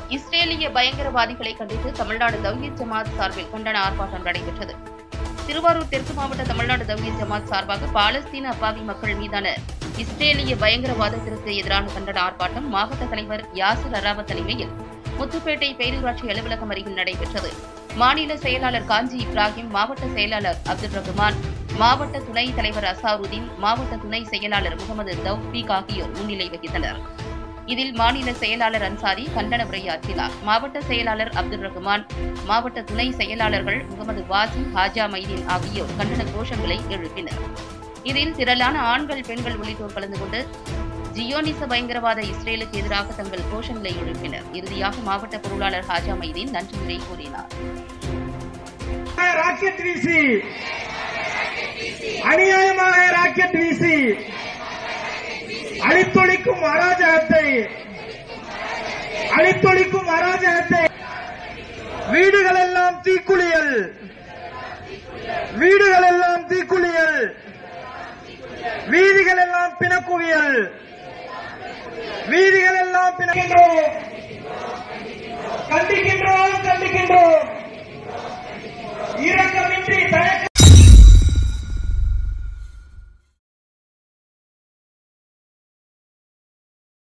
இஸ்ரேலிய பயங்கரவாதிகளை கண்டித்து தமிழ்நாடு தவ்ஹீத் ஜமாத் சார்பில் கண்டன ஆர்ப்பாட்டம் நடைபெற்றது. திருவாரூர் தெற்கு மாவட்ட தமிழ்நாடு தவ்ஹீத் ஜமாத் சார்பாக பாலஸ்தீன அப்பாவி மக்கள் மீதான இஸ்ரேலிய பயங்கரவாதத்திற்கு எதிரான கண்டன ஆர்ப்பாட்டம் மாவட்ட தலைவர் யாசிர் அராவத் தலைமையில் முத்துப்பேட்டை பேரூராட்சி அலுவலகம் அருகில் நடைபெற்றது. மாநில செயலாளர் காஞ்சி இப்ராஹிம், மாவட்ட செயலாளர் அப்துல் ரஹ்மான், மாவட்ட துணைத் தலைவர் அசாருதீன், மாவட்ட துணை செயலாளர் முகமது தௌஃபீக் ஆகியோர் முன்னிலை வகித்தனர். இதில் மாநில செயலாளர் அன்சாரி கண்டன உரையாற்றினார். மாவட்ட செயலாளர் அப்துல் ரஹ்மான், மாவட்ட துணை செயலாளர்கள் முகமது வாசி, ஹாஜா மைதீன் ஆகியோர் கண்டன கோஷங்களை எழுப்பினர். இதில் திரளான ஆண்கள், பெண்கள் உள்ளிட்டோர் கலந்து கொண்டு ஜியோனிச பயங்கரவாத இஸ்ரேலுக்கு எதிராக தங்கள் கோஷங்களை எழுப்பினர். இறுதியாக மாவட்ட பொருளாளர் ஹாஜா மைதீன் நன்றியுரை கூறினார். ராக்கெட் வீசி, அநியாயமாக ராக்கெட் வீசி அழித்தொழிக்கும் அராஜகத்தை வீடுகளெல்லாம் தீக்குளியல், வீதிகளெல்லாம் பிணக்குவியல், கண்டிக்கின்றோம்.